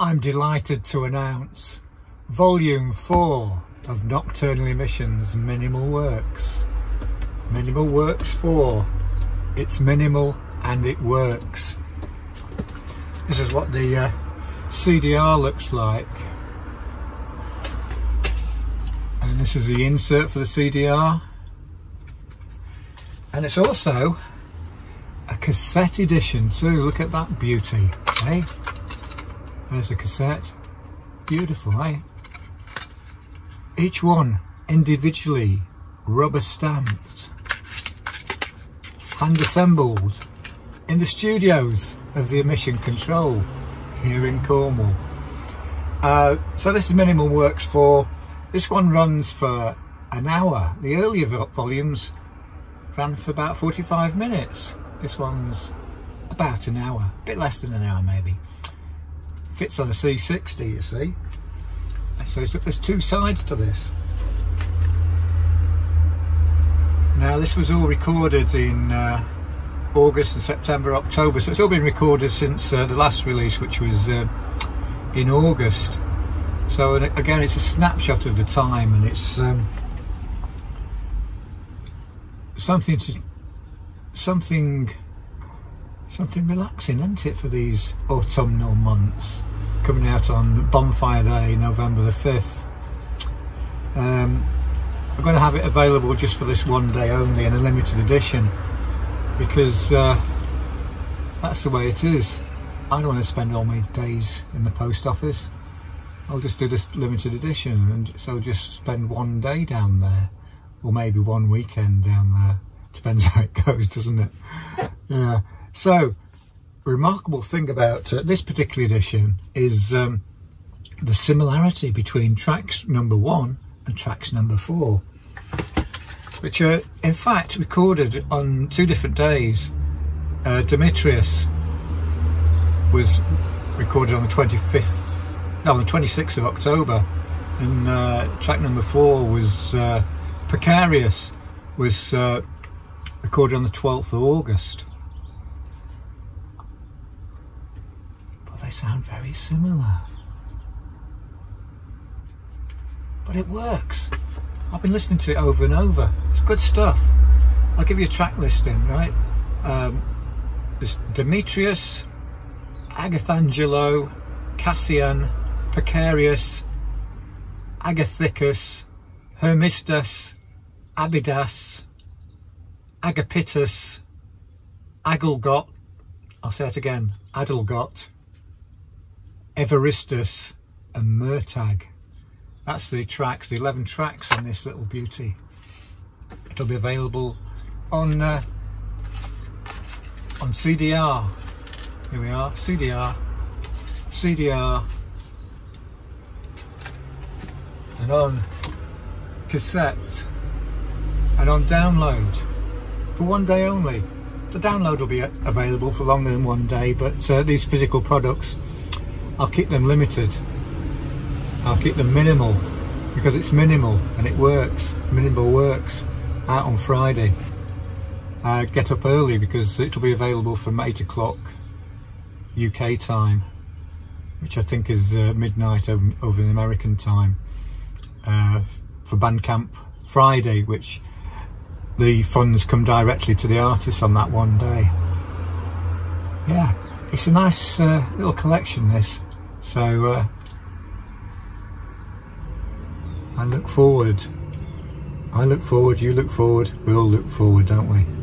I'm delighted to announce Volume 4 of Nocturnal Emissions Minimal Works. Minimal Works 4. It's minimal and it works. This is what the CDR looks like. And this is the insert for the CDR. And it's also a cassette edition too. Look at that beauty, eh? There's the cassette. Beautiful, eh? Each one individually rubber stamped, hand assembled in the studios of the Emission Control here in Cornwall. So this is Minimal Works 4. This one runs for an hour. The earlier volumes ran for about 45 minutes. This one's about an hour, a bit less than an hour maybe. Fits on a C60, you see. So there's two sides to this. Now this was all recorded in August and September, October, so it's all been recorded since the last release, which was in August. So again, it's a snapshot of the time, and it's something relaxing, isn't it, for these autumnal months, coming out on Bonfire Day, November the 5th. I'm going to have it available just for this one day only in a limited edition, because that's the way it is. I don't want to spend all my days in the post office. I'll just do this limited edition, and so just spend one day down there, or maybe one weekend down there. Depends how it goes, doesn't it? Yeah. So, remarkable thing about this particular edition is the similarity between tracks number 1 and tracks number 4, which are in fact recorded on 2 different days. Demetrius was recorded on the 26th of October, and track number 4 was Precarious, was recorded on the 12th of August. But they sound very similar. But it works. I've been listening to it over and over. It's good stuff. I'll give you a track listing, right? There's Demetrius, Agathangelo, Cassian, Precarious, Agathicus, Hermistus, Abidas, Agapitus, Agalgot, I'll say it again, Adelgot, Evaristus and Murtag. That's the tracks, the 11 tracks on this little beauty. It'll be available on CDR. Here we are, CDR, and on cassette, and on download for one day only. The download will be available for longer than one day, but these physical products, I'll keep them limited. I'll keep them minimal, because it's minimal and it works. Minimal Works, out on Friday. Get up early because it'll be available from 8 o'clock UK time, which I think is midnight over in American time, for Bandcamp Friday, which the funds come directly to the artists on that one day. Yeah, it's a nice little collection, this. So I look forward, you look forward, we all look forward, don't we?